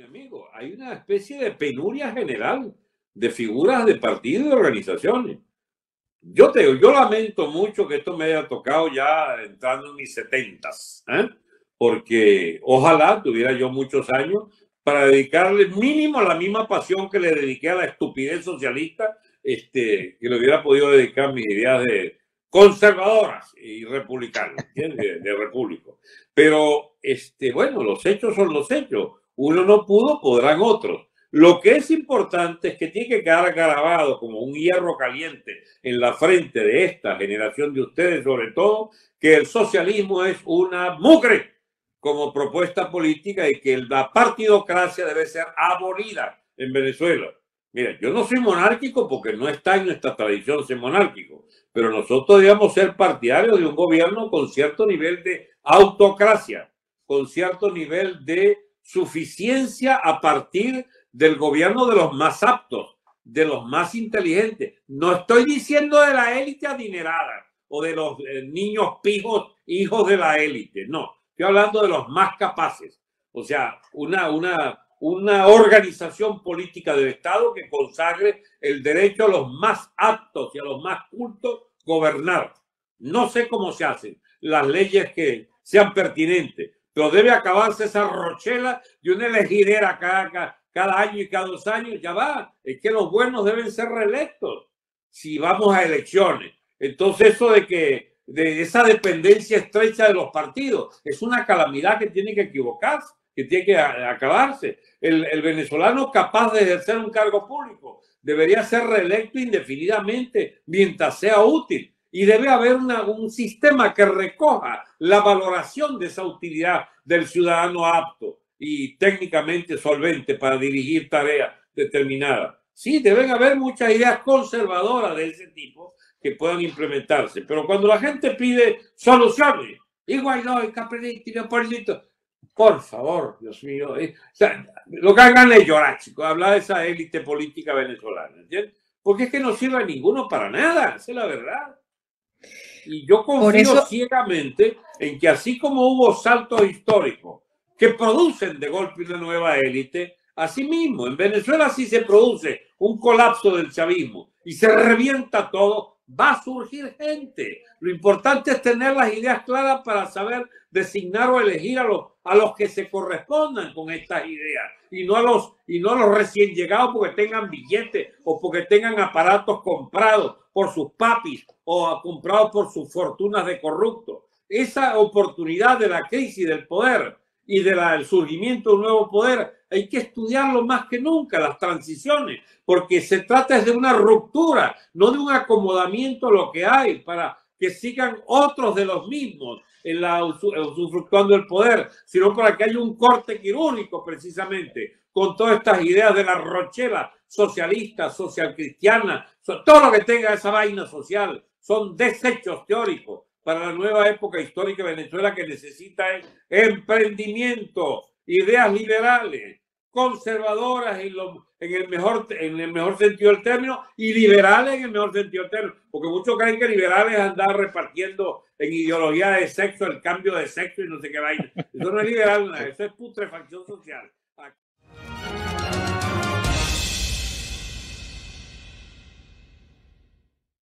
amigo, hay una especie de penuria general de figuras de partidos y de organizaciones. Yo te digo, yo lamento mucho que esto me haya tocado ya entrando en mis 70s, porque ojalá tuviera yo muchos años para dedicarle mínimo a la misma pasión que le dediqué a la estupidez socialista, que le hubiera podido dedicar mis ideas de conservadoras y republicanas, ¿entiendes? De repúblico. Pero, bueno, los hechos son los hechos. Uno no pudo, podrán otros. Lo que es importante es que tiene que quedar grabado como un hierro caliente en la frente de esta generación de ustedes, sobre todo, que el socialismo es una mugre como propuesta política y que la partidocracia debe ser abolida en Venezuela. Mira, yo no soy monárquico porque no está en nuestra tradición ser monárquico, pero nosotros debemos ser partidarios de un gobierno con cierto nivel de autocracia, con cierto nivel de suficiencia a partir del gobierno de los más aptos, de los más inteligentes. No estoy diciendo de la élite adinerada o de los niños pijos, hijos de la élite, no. Estoy hablando de los más capaces. O sea, una organización política del Estado que consagre el derecho a los más aptos y a los más cultos gobernar. No sé cómo se hacen las leyes que sean pertinentes, pero debe acabarse esa rochela de una elegidera cada año y cada 2 años. Ya va, es que los buenos deben ser reelectos si vamos a elecciones. Entonces eso de esa dependencia estrecha de los partidos es una calamidad que tiene que equivocarse, que tiene que acabarse. El venezolano capaz de ejercer un cargo público debería ser reelecto indefinidamente mientras sea útil. Y debe haber un sistema que recoja la valoración de esa utilidad del ciudadano apto y técnicamente solvente para dirigir tareas determinadas. Sí, deben haber muchas ideas conservadoras de ese tipo que puedan implementarse, pero cuando la gente pide soluciones, y Guaidó, y Capriles, y Leopoldito, por favor, Dios mío, o sea, lo que hagan es llorar, chicos, hablar de esa élite política venezolana, ¿entiendes? Porque es que no sirve a ninguno para nada, esa es la verdad. Y yo confío ciegamente en que así como hubo saltos históricos que producen de golpe una nueva élite, asimismo en Venezuela sí se produce un colapso del chavismo y se revienta todo, va a surgir gente. Lo importante es tener las ideas claras para saber designar o elegir a los que se correspondan con estas ideas y no a los recién llegados porque tengan billetes o porque tengan aparatos comprados por sus papis o comprados por sus fortunas de corruptos. Esa oportunidad de la crisis del poder y del surgimiento de un nuevo poder hay que estudiarlo más que nunca, las transiciones, porque se trata de una ruptura, no de un acomodamiento a lo que hay para que sigan otros de los mismos usufructuando el poder, sino para que haya un corte quirúrgico precisamente con todas estas ideas de la rochela socialista, social cristiana, todo lo que tenga esa vaina social, son desechos teóricos para la nueva época histórica de Venezuela que necesita emprendimiento, ideas liberales, conservadoras en el mejor sentido del término y liberales en el mejor sentido del término, porque muchos creen que liberales es andar repartiendo en ideología de sexo, el cambio de sexo y no sé qué vaina. Eso no es liberal, eso es putrefacción social.